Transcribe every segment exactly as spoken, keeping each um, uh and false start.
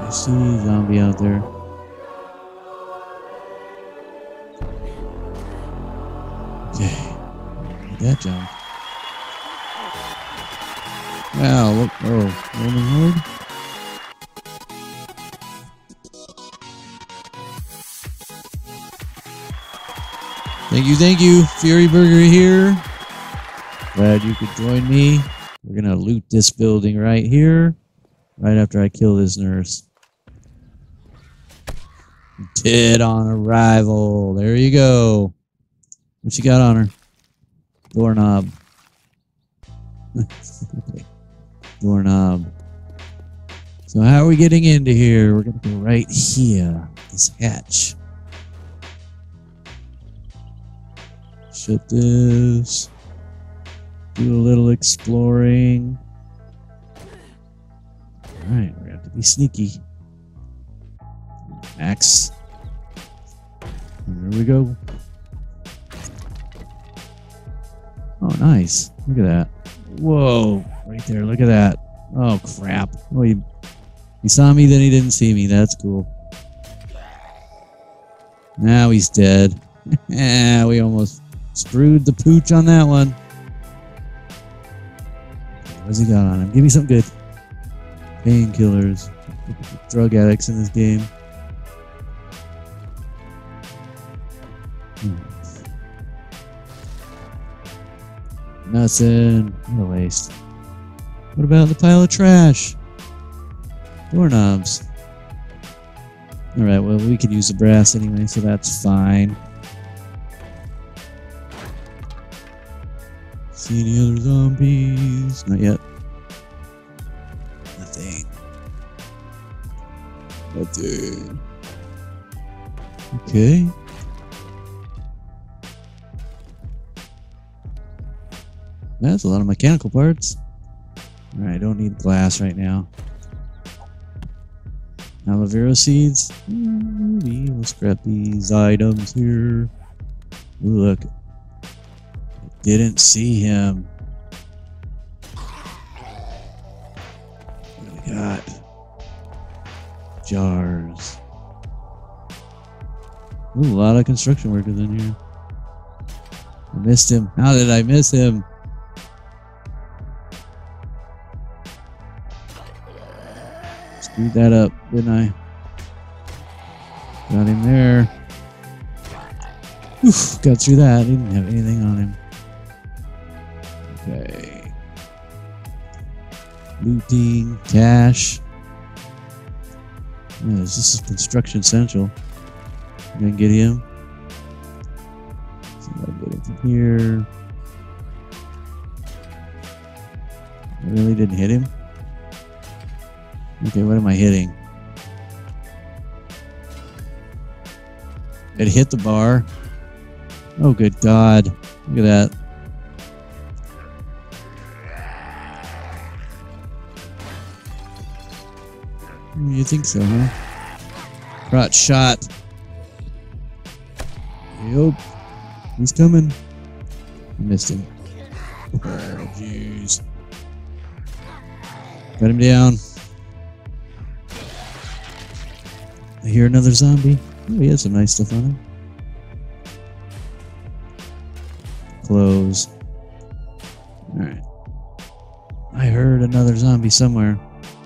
I see a zombie out there. Okay. That jump. Wow, look. Oh, Roman Horde? Thank you, thank you. Fury Burger here. Glad you could join me. We're going to loot this building right here. Right after I kill this nurse. Dead on arrival. There you go. What you got on her? Doorknob. Okay. Doorknob. So how are we getting into here? We're going to go right here. This hatch. Shut this. Do a little exploring. Alright, we're going to have to be sneaky. Axe. There we go. Oh, nice. Look at that. Whoa. Right there. Look at that. Oh, crap. Oh, he, he saw me, then he didn't see me. That's cool. Now he's dead. Yeah, we almost screwed the pooch on that one. What's he got on him? Give me something good. Painkillers. Drug addicts in this game. Hmm. Nothing. What a waste. What about the pile of trash? Doorknobs. Alright, well, we could use the brass anyway, so that's fine. See any other zombies? Not yet. Nothing. Nothing. Okay. That's a lot of mechanical parts. Alright, don't need glass right now. Aloe vera seeds. Maybe. Let's grab these items here. Ooh, look. Didn't see him. What do we got? Jars. Ooh, a lot of construction workers in here. I missed him. How did I miss him? Screwed that up, didn't I? Got him there. Oof, got through that. Didn't have anything on him. Okay. Looting, cash. Yeah, this is construction central. I'm gonna get him. See if I can get him from here. I really didn't hit him. Okay, what am I hitting? It hit the bar. Oh, good God. Look at that. You think so, huh? Crotch shot. Yup. He's coming. I missed him. Oh, jeez. Got him down. I hear another zombie. Oh, he had some nice stuff on him. Close. Alright. I heard another zombie somewhere.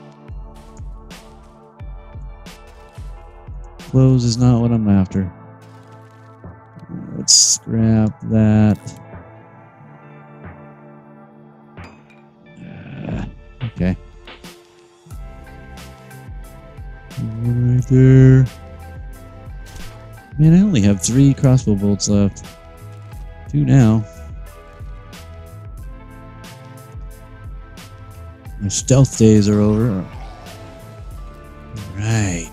Close is not what I'm after. Let's scrap that. Uh, okay. Right there. Man, I only have three crossbow bolts left. Two now. My stealth days are over. Right.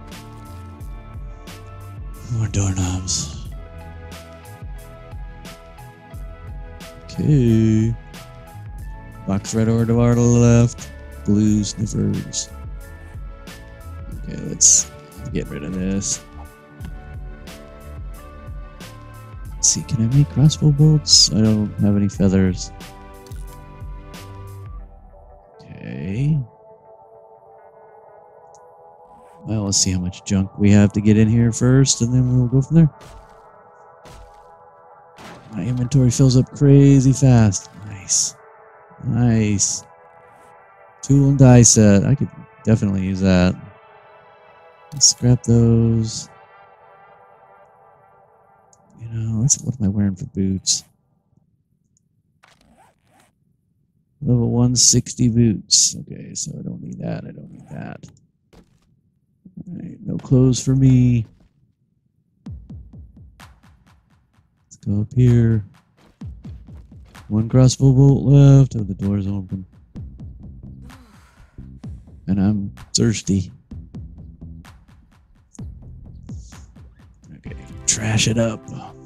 More doorknobs. Okay. Box red over to our left. Blue sniffers. Okay, let's get rid of this. Let's see, can I make crossbow bolts? I don't have any feathers. Okay. Well, let's see how much junk we have to get in here first, and then we'll go from there. My inventory fills up crazy fast. Nice. Nice. Tool and die set. I could definitely use that. Let's scrap those. You know, let's, what am I wearing for boots? Level one sixty boots. Okay, so I don't need that. I don't need that. Alright, no clothes for me. Let's go up here. One crossbow bolt left. Oh, the door's open. And I'm thirsty. Okay, trash it up.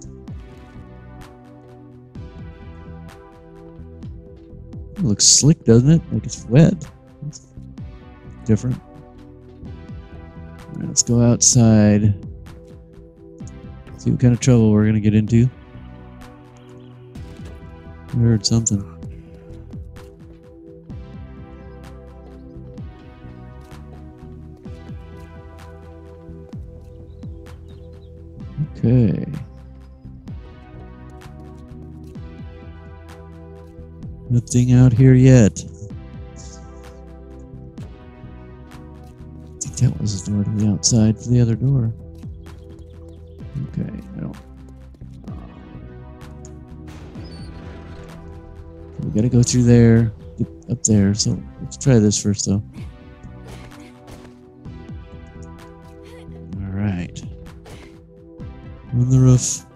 It looks slick, doesn't it? Like it's wet. It's different. All right, let's go outside. See what kind of trouble we're gonna get into. I heard something. Okay. Nothing out here yet. I think that was the door to the outside for the other door. Okay, I don't. We gotta go through there, get up there. So let's try this first, though. All right. On the roof.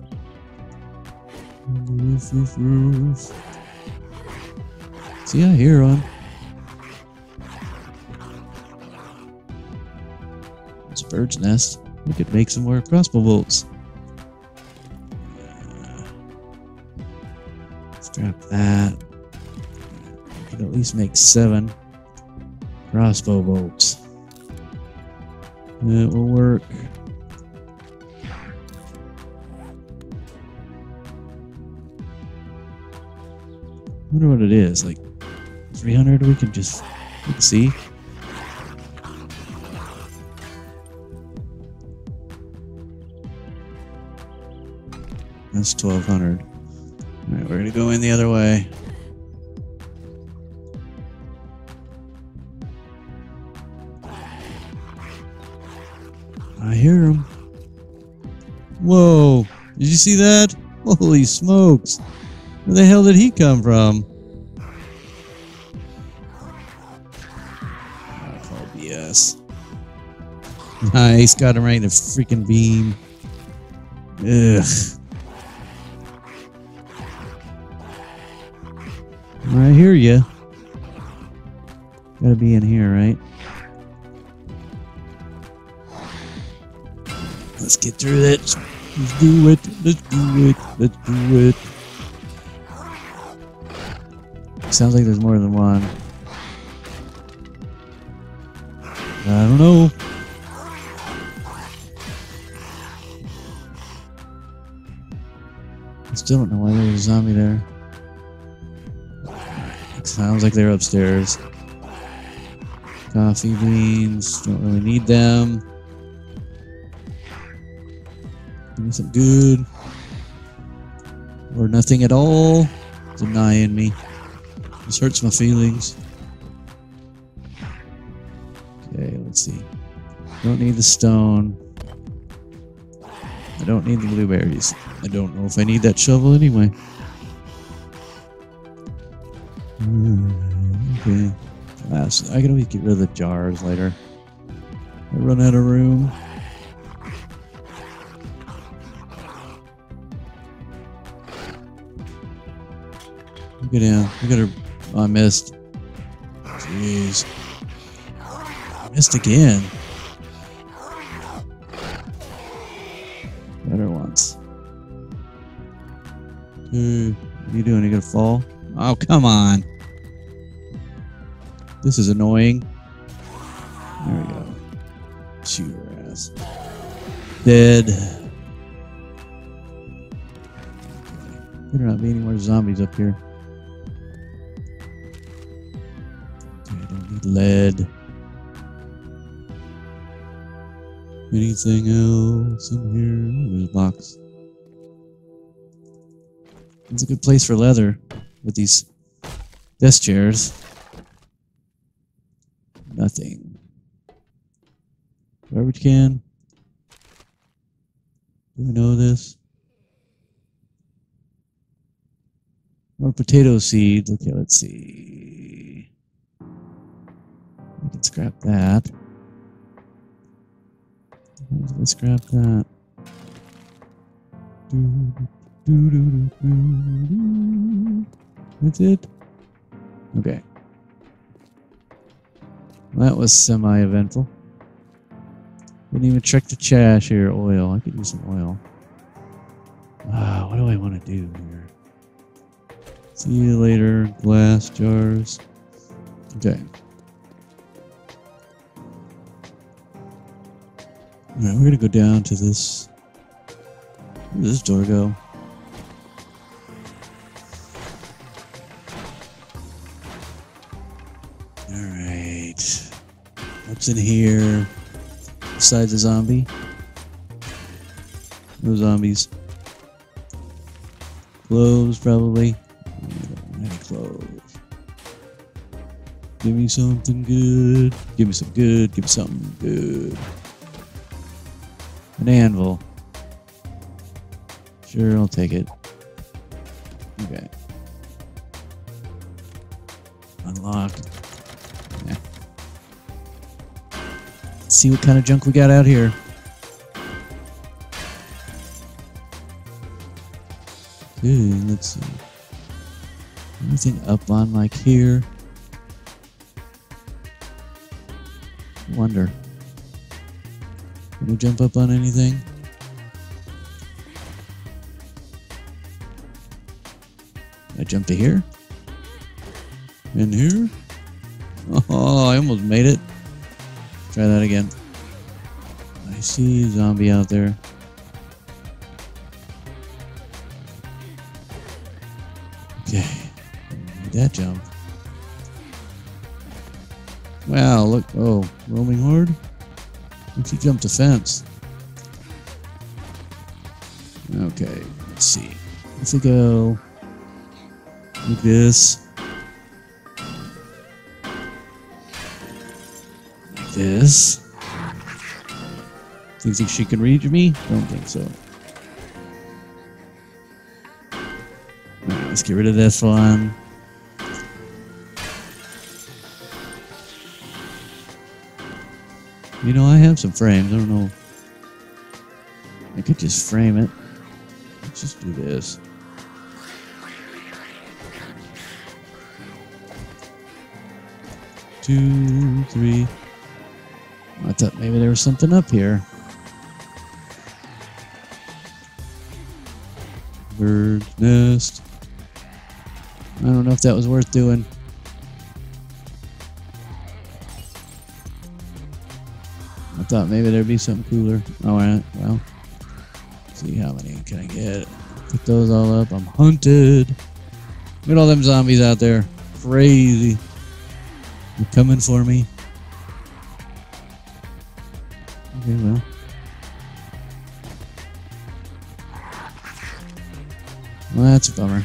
On the roof, roof, roof. See, I hear one. It's a bird's nest. We could make some more crossbow bolts. Strap that. We could at least make seven crossbow bolts. It will work. I wonder what it is. Like three hundred, we can just we can see. That's twelve hundred. Alright, we're gonna go in the other way. I hear him. Whoa! Did you see that? Holy smokes! Where the hell did he come from? I call B S. Nice, got him right in the freaking beam. Ugh. I hear you. Gotta be in here, right? Let's get through it. Let's do it. Let's do it. Let's do it. Sounds like there's more than one. I don't know. I still don't know why there was a zombie there. It sounds like they're upstairs. Coffee beans. Don't really need them. Give me some good. Or nothing at all. Denying me. This hurts my feelings. Okay, let's see. Don't need the stone. I don't need the blueberries. I don't know if I need that shovel anyway. Okay. Last, I can always get rid of the jars later. I run out of room. Get in. We gotta. Oh, I missed. Jeez. I missed again. Better once. Dude, what are you doing? You gonna fall? Oh, come on. This is annoying. There we go. Shoot her ass. Dead. Better not be any more zombies up here. Okay, I don't need lead. Anything else in here? There's a box. It's a good place for leather with these desk chairs. Nothing. Garbage can. Do we know this? More potato seeds. Okay, let's see. We can scrap that. Let's scrap that. That's it. Okay. Well, that was semi-eventful. Didn't even check the trash here. Oil. I could use some oil. Ah, what do I want to do here? See you later. Glass jars. Okay. Alright, we're gonna go down to this. Where does this door go? Alright. What's in here? Besides a zombie? No zombies. Clothes, probably. I don't want any clothes. Give me something good. Give me some good. Give me something good. An anvil. Sure, I'll take it. Okay. Unlocked. Yeah. Let's see what kind of junk we got out here. Okay, let's see. Anything up on like here? Wonder. Can we jump up on anything? I jump to here? In here? Oh, I almost made it. Try that again. I see a zombie out there. Okay. Made that jump. Wow, look. Oh, roaming horde? Looks he jumped a fence. Okay, let's see. If we go like this, like this. Do you think she can reach me? Don't think so. Alright, let's get rid of this one. You know, I have some frames. I don't know. I could just frame it. Let's just do this. Two, three. I thought maybe there was something up here. Bird's nest. I don't know if that was worth doing. I thought maybe there'd be something cooler. Alright, well. See how many can I get. Put those all up. I'm hunted. Look at all them zombies out there. Crazy. They're coming for me. Okay, well. Well, that's a bummer.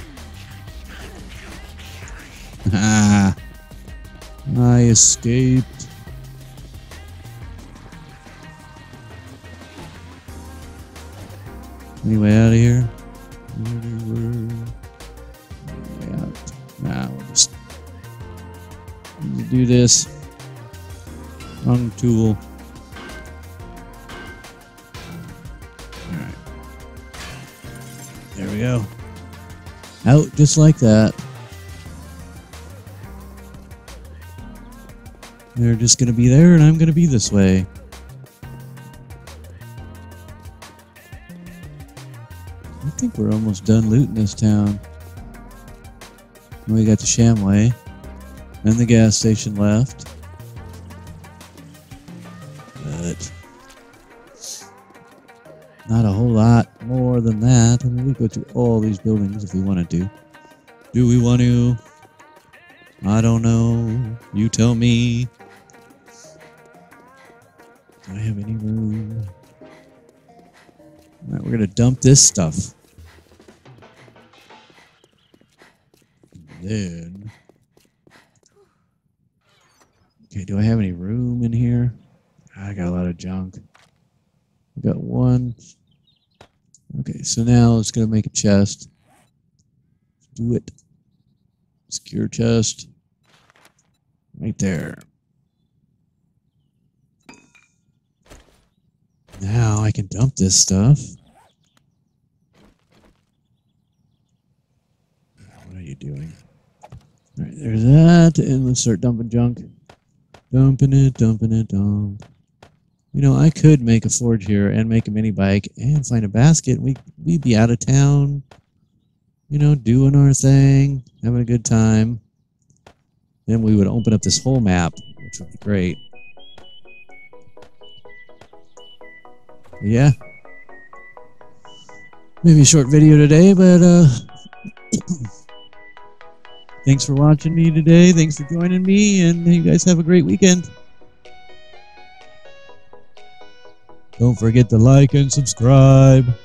Ah. I escaped. Anyway, out of here. Way out. Nah, we'll just do this. Wrong tool. Alright. There we go. Out just like that. They're just gonna be there and I'm gonna be this way. I think we're almost done looting this town. We got the Shamway and the gas station left. But not a whole lot more than that. I mean, we go through all these buildings if we wanted to. Do we want to? I don't know. You tell me. Do I have any room? All right, we're gonna dump this stuff. Then, okay, do I have any room in here? I got a lot of junk. I got one. Okay, so now it's gonna make a chest. Do it. Secure chest. Right there. Now I can dump this stuff. What are you doing? All right, there's that, and let's start dumping junk. Dumping it, dumping it, dump. You know, I could make a forge here and make a mini bike and find a basket. We we'd be out of town, you know, doing our thing, having a good time. Then we would open up this whole map, which would be great. But yeah, maybe a short video today, but uh, thanks for watching me today. Thanks for joining me, and you guys have a great weekend. Don't forget to like and subscribe.